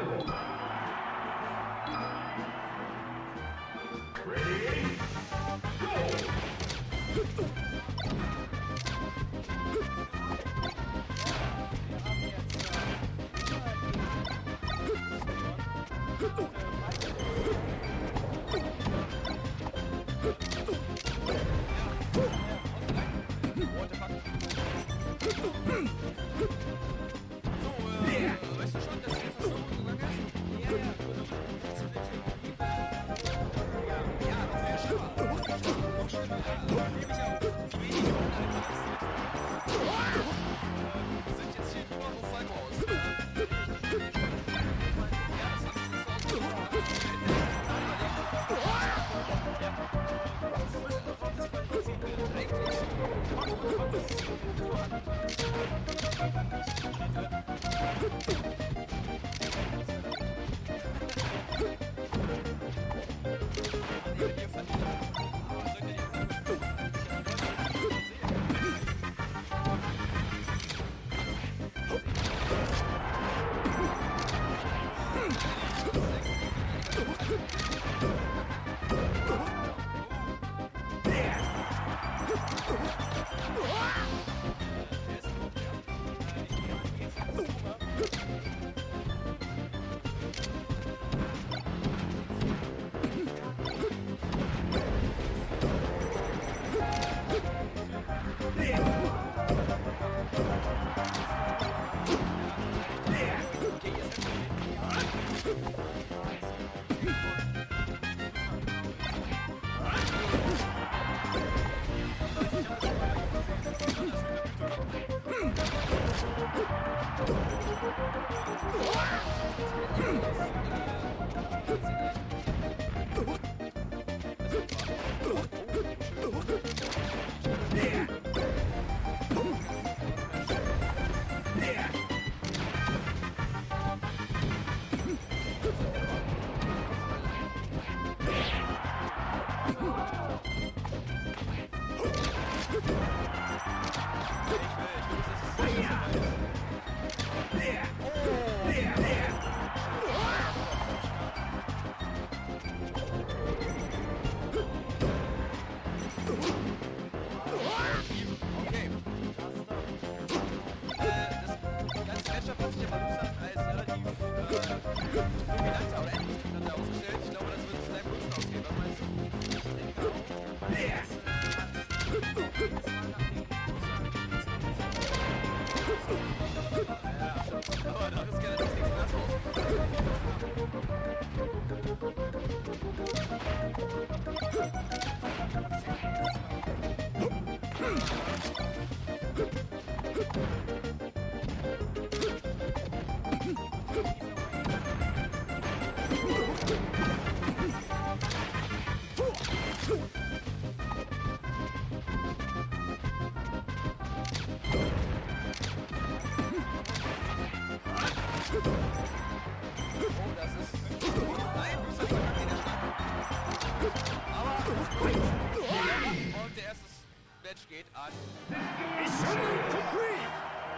Geht an. Mission complete!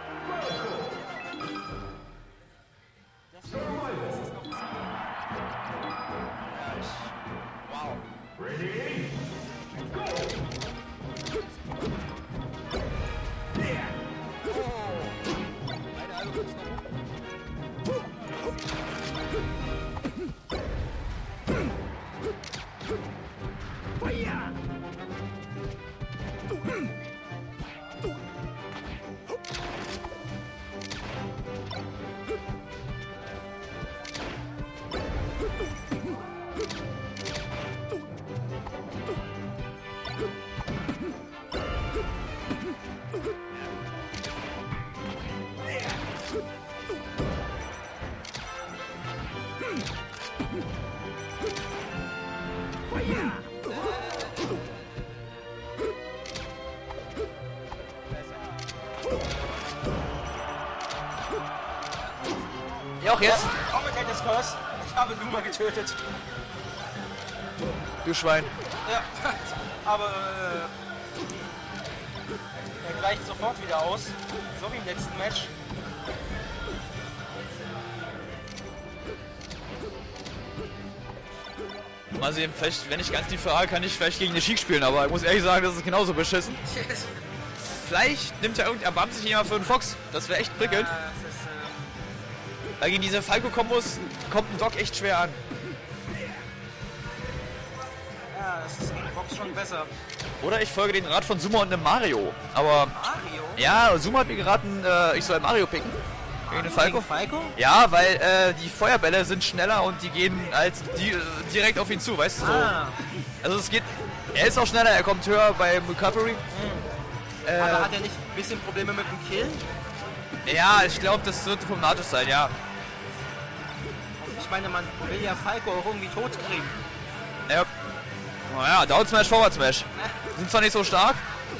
Wow. Ready? Go! Eine halbe kurz noch. Feuer! Ja, auch jetzt. Commentator's Curse. Ich habe Luma getötet. Du Schwein. Ja, aber er gleicht sofort wieder aus. So wie im letzten Match. Mal sehen, vielleicht, wenn ich ganz tief fahre, kann ich vielleicht gegen den Schick spielen, aber ich muss ehrlich sagen, das ist genauso beschissen. Vielleicht nimmt ja erbarmt sich jemand für einen Fox. Das wäre echt prickelnd. Ja, das ist, Weil gegen diese Falco-Kombos kommt ein Doc echt schwer an. ja, das ist gegen Fox schon besser. Oder ich folge den Rat von Zuma und einem Mario. Aber Mario? ja, Zuma hat mir geraten, ich soll Mario picken. Gegen den Falco. Gegen Falco? Ja, weil die Feuerbälle sind schneller und die gehen halt direkt auf ihn zu, weißt du? So. Ah, Also es geht, er ist auch schneller, er kommt höher beim Recovery. aber hat er nicht ein bisschen Probleme mit dem Kill? Ja, ich glaube, das wird problematisch sein, ja. Ich meine, man will ja Falco auch irgendwie tot kriegen. Ja. Naja, Down Smash, Forward Smash. Sind zwar nicht so stark,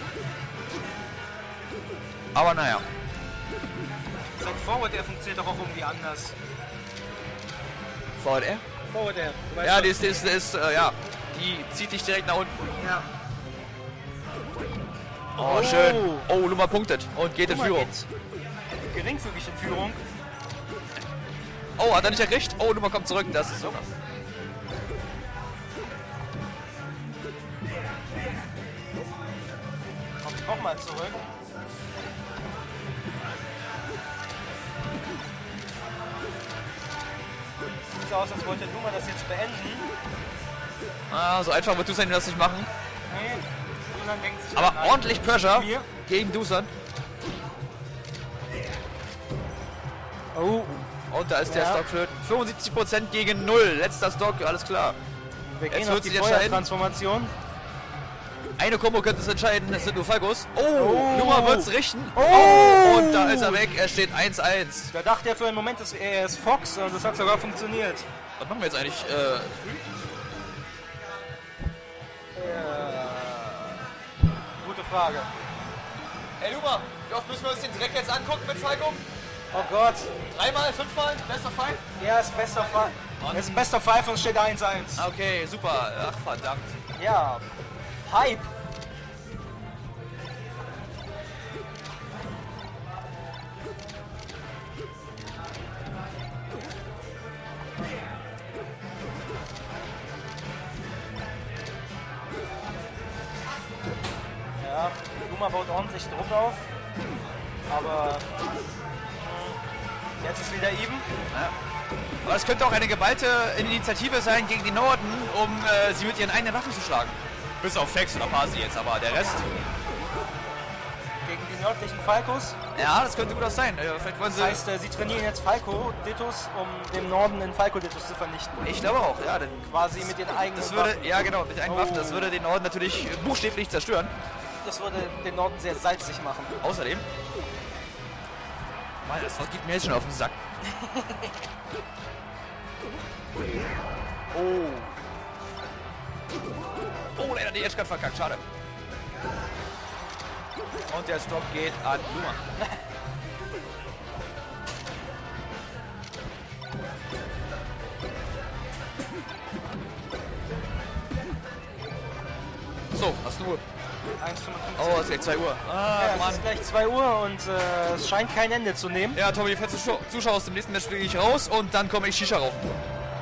aber naja. Sein Forward, der funktioniert doch auch irgendwie anders. Forward Air? Forward, der. Du weißt Ja, schon. ja, die zieht dich direkt nach unten. Ja. Oh, schön. Oh, Luma punktet und geht in Guck mal, Führung. geht geringfügig in Führung. Oh, hat er nicht erkriegt? Oh, Luma kommt zurück. Das ist so. Kommt nochmal zurück. Sieht so aus, als wollte Luma das jetzt beenden. Ah, so einfach wird Dusan das nicht machen. Nee, Dusan denkt sich... Aber nein, ordentlich Pressure mir. gegen Dusan. Oh, Und da ist der Ja. Stock flöten. 75% gegen 0. Letzter Stock, alles klar. wir gehen Jetzt auf wird die sich entscheiden. Feuertransformation. Eine Kombo könnte es entscheiden. Es sind nur Falcos. Oh, Oh. Luma wird es richten. Oh. Und da ist er weg. Er steht 1-1. Da dachte er für einen Moment, dass er ist Fox und das hat sogar funktioniert. Was machen wir jetzt eigentlich? Gute Frage. Hey Luma, wie oft müssen wir uns den Dreck jetzt angucken mit Falco? Oh Gott. 3-mal, 5-mal? Best of 5? Ja, ist Best of Five. Es ist Best of Five und steht 1-1. Okay, super. Ach, verdammt. Ja. Hype. Ja, Luma baut ordentlich Druck auf. Aber jetzt ist wieder eben. Aber es könnte auch eine geballte Initiative sein gegen die Norden, um sie mit ihren eigenen Waffen zu schlagen. Bis auf Fex oder Pasi jetzt, aber der Rest... Gegen die nördlichen Falcos. Ja, das könnte gut auch sein. Vielleicht wollen Das sie... heißt, sie trainieren jetzt Falco-Dittos, um dem Norden den Falco-Dittos zu vernichten. Ich glaube auch, ja. Denn Quasi mit den eigenen das würde, Waffen. ja genau, mit den eigenen Waffen. Das würde den Norden natürlich buchstäblich zerstören. Das würde den Norden sehr salzig machen. Außerdem... Mann, das geht mir jetzt schon auf den Sack. Oh. Oh, leider die Edge gerade verkackt, schade. Und der Stop geht an Luma. So, hast du Uhr. 1,55. Oh, es ist gleich 2 Uhr. Ah, Ja, es Mann. ist gleich 2 Uhr und es scheint kein Ende zu nehmen. Ja, Tommy, falls du Zuschauer aus dem nächsten Match fliege ich raus und dann komme ich Shisha rauchen.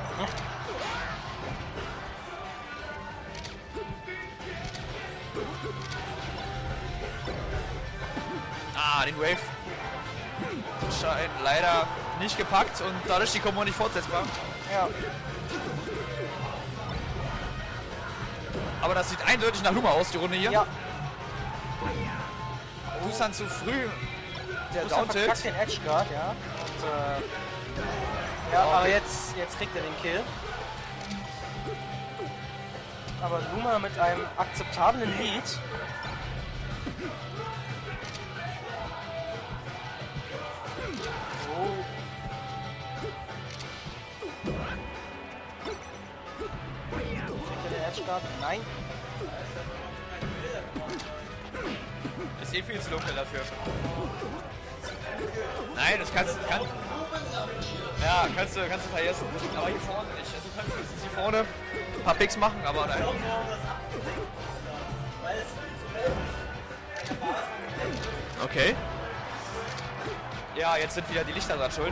Ah, den Wave scheint leider nicht gepackt und dadurch die Kombo nicht fortsetzbar. Ja. Aber das sieht eindeutig nach Luma aus, die Runde hier. Ja. Dusan zu früh. Der Dusan Down-Tilt. verkackt den Edge Guard, ja. Und, ja, aber jetzt kriegt er den Kill. Aber Luma mit einem akzeptablen Lead. Oh. Kriegt er den Edge Guard? Nein. Ist eh viel zu dunkel dafür. Nein, das kannst du vergessen. Aber hier vorne nicht. Also du kannst jetzt hier vorne ein paar Picks machen, aber nein. Okay. Ja, jetzt sind wieder die Lichter dran schuld.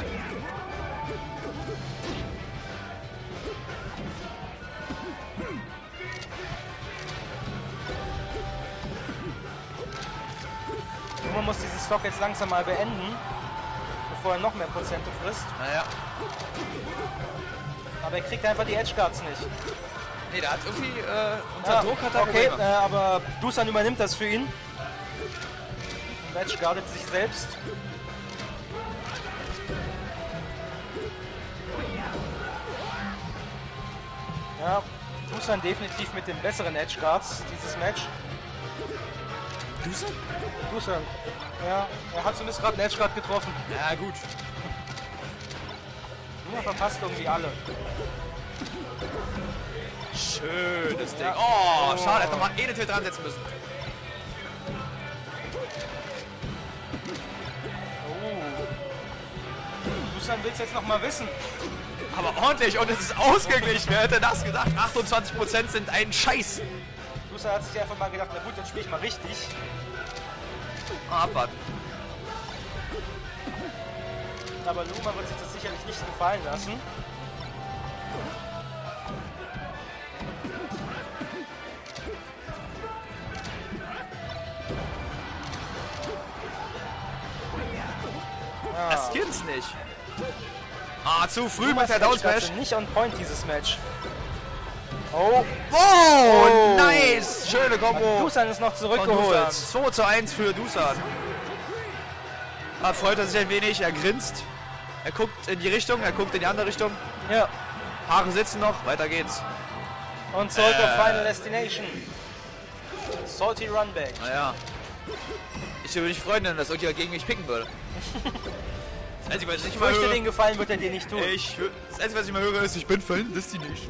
Luma muss diesen Stock jetzt langsam mal beenden, bevor er noch mehr Prozente frisst. Naja. Aber er kriegt einfach die Edge Guards nicht. Nee, der hat irgendwie unter Druck hat er okay, Probleme. aber Dusan übernimmt das für ihn. Und Edge guardet sich selbst. Ja, Dusan definitiv mit den besseren Edge Guards dieses Match. Dusan? Dusan. Ja, er hat zumindest gerade einen Edge Guard getroffen. Ja, gut. Luma verpasst irgendwie alle. Schönes Ding. Ja. Oh, schade, hätte mal eine Tür dran setzen müssen. Dusan will es jetzt noch mal wissen. Aber ordentlich und es ist ausgeglichen. Wer hätte das gedacht? 28% sind ein Scheiß. Dusan hat sich einfach mal gedacht, na gut, dann spiele ich mal richtig. Abwarten. Aber Luma wird sich das sicherlich nicht gefallen lassen. Das gibt's nicht. Ah, zu früh Lumas mit der Down Smash. nicht on point dieses Match. Oh, Oh, nice. Schöne Kombo. Dusan ist noch Von zurückgeholt. Dusan. 2:1 für Dusan. Ah, freut er sich ein wenig, er grinst. Er guckt in die Richtung, er guckt in die andere Richtung. Ja, Haare sitzen noch, weiter geht's. und zurück auf Final Destination. Salty Runback. Naja. Ich würde mich freuen, wenn das irgendjemand gegen mich picken würde. Das Einzige, was ich nicht Ich mal fürchte, höre, den Gefallen wird er dir nicht tun. das Einzige, was ich mal höre, ist, ich bin Fan Destination.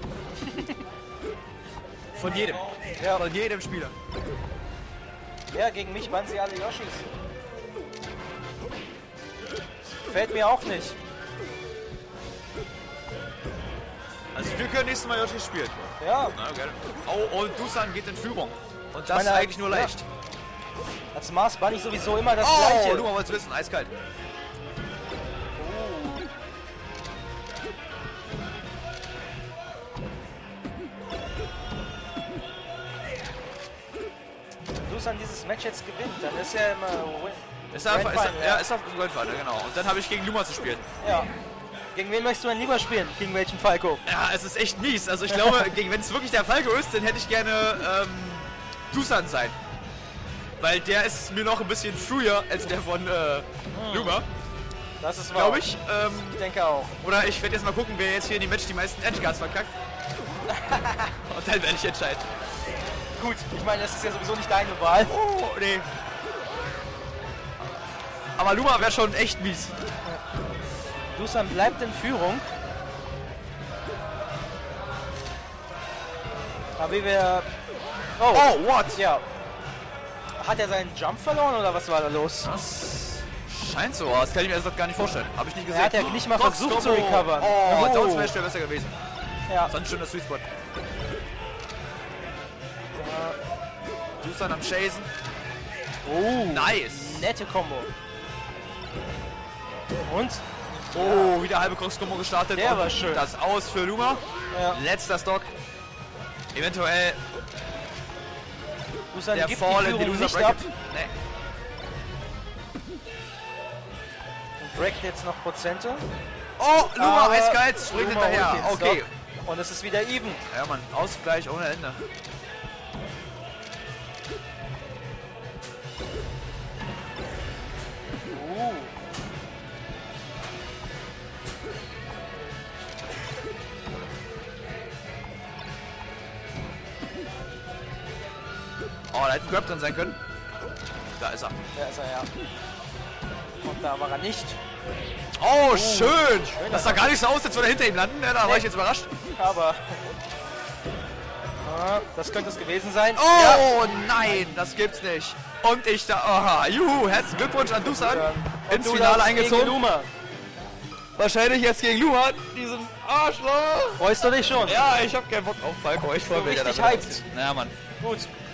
Von jedem. Ja. Von jedem Spieler. Ja, gegen mich waren sie alle Yoshis. Fällt mir auch nicht. Also wir können nächstes Mal Yoshi spielen. Ja, Na, gerne. Oh, und Dusan geht in Führung. Und das meine, ist eigentlich nur ja. leicht. als Mars Bunny sowieso immer das Oh, Gleiche. du mal wolltest wissen, eiskalt. Dusan dieses Match jetzt gewinnt, dann ist er immer Ist einfach, Grand Final, ja, ist auf dem Grand Final, genau. Und dann habe ich gegen Luma zu spielen. Ja. Gegen wen möchtest du denn lieber spielen? Gegen welchen Falco? Ja, es ist echt mies. Also ich glaube, wenn es wirklich der Falco ist, dann hätte ich gerne Dusan sein. Weil der ist mir noch ein bisschen früher als der von Luma, Das ist wahr. glaube ich. Ich denke auch. Oder ich werde jetzt mal gucken, wer jetzt hier in dem Match die meisten Edgeguards verkackt. Und dann werde ich entscheiden. Gut, ich meine, das ist ja sowieso nicht deine Wahl. Oh, nee. Aber Luma wäre schon echt mies. Dusan bleibt in Führung. Aber wie wir... Oh, what? Ja. Hat er seinen Jump verloren oder was war da los? Das scheint so aus. Das kann ich mir das gar nicht vorstellen. Habe ich nicht gesehen. Er hat ja nicht mal Crocs versucht zu Combo. recovern. Oh, Oh. Down Smash wäre besser gewesen. Ja. Sonst schon der Sweet Spot. Dusan am Chasen. Oh, Nice. nette Combo. Und? Oh, wieder halbe Crocs-Combo gestartet. Der Und war schön. Das aus für Luma. Ja. Letzter Stock. Eventuell Dusan der gibt Fall die in die Führung Loser nicht ab. Bracket. Nee. Und breakt jetzt noch Prozente. Oh, Luma Aber eiskalt. Springt Luma hinterher. holt den Okay. Stock. Und es ist wieder even. Ja, Mann. Ausgleich ohne Ende. Oh, da hätte ein Grab drin sein können. Da ist er. Da ist er, ja. Und da war er nicht. Oh, schön! Das sah gar nicht so aus, als würde er hinter ihm landen. Ja, da war ich jetzt überrascht. Aber... das könnte es gewesen sein. Oh, nein, das gibt's nicht. Und ich da... Aha, juhu, herzlichen Glückwunsch an Dusan. Ins Finale eingezogen. Luma. Wahrscheinlich jetzt gegen Luma, diesen Arschloch. Freust du dich schon? Ja, ich hab keinen Bock auf Falco. Ich freue mich. richtig ja damit. hyped. Ja, Mann. Gut.